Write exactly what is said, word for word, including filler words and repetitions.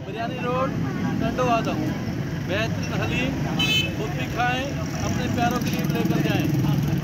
Biryani road, Tando आदम। बेहतरीन हलीम खुद भी खाएं, अपने प्यारों के लिए लेकर जाएं।